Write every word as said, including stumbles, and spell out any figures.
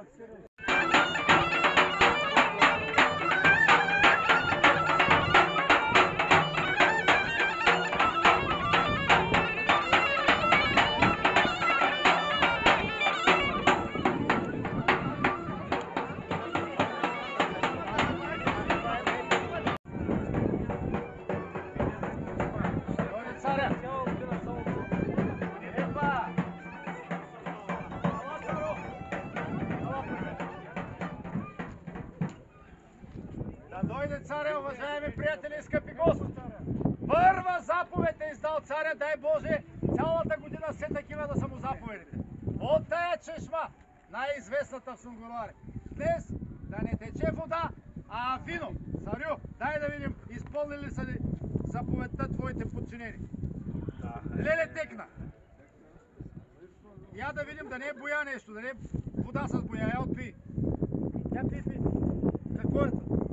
Дойде царя, уважаеми приятели и скъпи гости! Първа заповед е издал царя, дай Боже, цялата година все такива да са му заповедите. От тая чешма, най-известната в Сунгурларе, днес да не тече вода, а вино. Царю, дай да видим, изпълнили ли са ли заповедта твоите подчинени? Леле текна! Я да видим да не е боя нещо, да не е вода с боя, я отпи. Я пи, пи. Какво е това?